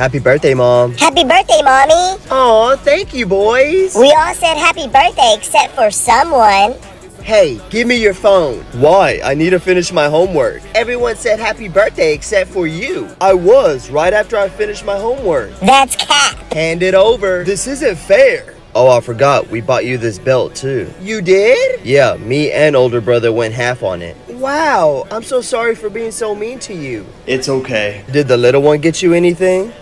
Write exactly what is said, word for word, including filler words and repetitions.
Happy birthday, Mom. Happy birthday, Mommy. Aw, thank you, boys. We all said happy birthday except for someone. Hey, give me your phone. Why? I need to finish my homework. Everyone said happy birthday except for you. I was, right after I finished my homework. That's Cat. Hand it over. This isn't fair. Oh, I forgot. We bought you this belt, too. You did? Yeah, me and older brother went half on it. Wow, I'm so sorry for being so mean to you. It's okay. Did the little one get you anything?